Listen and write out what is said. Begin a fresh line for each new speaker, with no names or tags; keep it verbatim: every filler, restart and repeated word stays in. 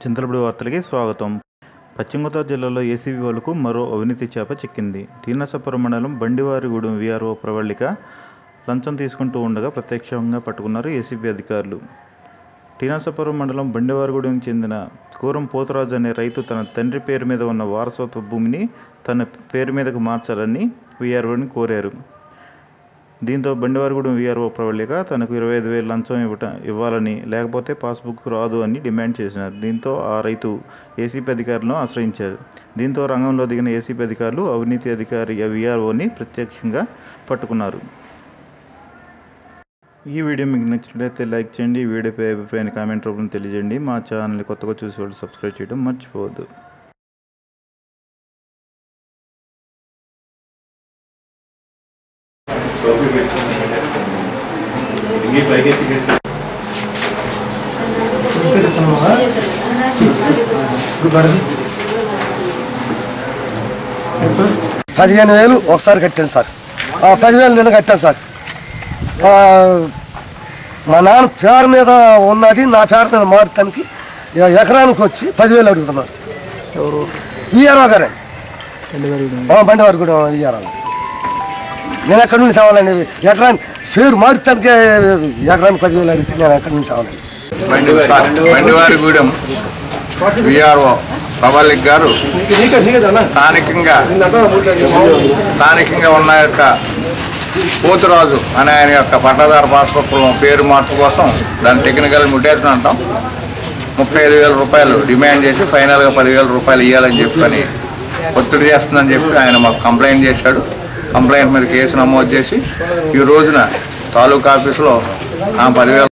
చింతలపూడి వార్తలకి స్వాగతం. పశ్చిమ గోదావరి జిల్లాలో ఏసీబీ వాళ్లకు మరో అవినీతి చేప చిక్కింది. టీ నరసాపురం మండలం బండివారిగూడెం వీఆర్ఓ ప్రవళిక లంచం తీసుకుంటూ ఉండగా ప్రత్యక్షంగా పట్టుకున్నారు ఏసీబీ అధికారులు. టీ నరసాపురం మండలం బండివారిగూడెంకి చెందిన కూరం పోతరాజు అనే రైతు తన తండ్రి పేరు మీద ఉన్న వారసత్వ భూమిని తన పేరు మీదకు మార్చాలని వీఆర్ఓని కోరారు. దీంతో బండివారిగూడెం వీఆర్ఓ ప్రవళిక తనకు ఇరవై ఐదు వేలు లంచం ఇవ్వట ఇవ్వాలని లేకపోతే పాస్బుక్ రాదు అని డిమాండ్ చేసినారు. దీంతో ఆ రైతు ఏసీబీ అధికారులను ఆశ్రయించారు. దీంతో రంగంలో దిగిన ఏసీబీ అధికారులు అవినీతి అధికారి వీఆర్ఓని ప్రత్యక్షంగా పట్టుకున్నారు. ఈ వీడియో మీకు నచ్చినట్లయితే లైక్ చేయండి. ఈ వీడియోపై అభిప్రాయాన్ని కామెంట్ రూపంలో తెలియజేయండి. మా ఛానల్ని కొత్తగా చూసే వాళ్ళు సబ్స్క్రైబ్ చేయడం మర్చిపోవద్దు.
పదిహేను వేలు ఒకసారి కట్టాను సార్. పదివేలు నిన్న కట్టాను సార్. మా నాన్న పేరు మీద ఉన్నది నా పేరు మీద మారుతానికి ఎకరానికి వచ్చి పదివేలు అడుగుతున్నారు. వీఆర్ఓ గారే బండివారిగూడెం వీఆర్ఓ గారు. నేను ఎక్కడి నుండి తేవాలండి? ఎకరానికి పేరు మారుతానికి ఎకరానికి పదివేలు అడిగితే నేను ఎక్కడి నుంచి తేవాలండి?
బండివారిగూడెం వీఆర్ఓ ప్రవళిక గారు స్థానికంగా స్థానికంగా ఉన్న యొక్క పోతురాజు అనే ఆయన యొక్క పట్టాదారు పాస్బుక్లో పేరు మార్పు కోసం దాని టెక్నికల్ మ్యుటేషన్ అంటాం ముప్పై ఐదు వేల రూపాయలు డిమాండ్ చేసి ఫైనల్గా పదివేల రూపాయలు ఇవ్వాలని చెప్పని ఒత్తిడి చేస్తుందని చెప్పి ఆయన మాకు కంప్లైంట్ చేశాడు. కంప్లైంట్ మీద కేసు నమోదు చేసి ఈ రోజున తాలూకా ఆఫీసులో ఆ పదివేల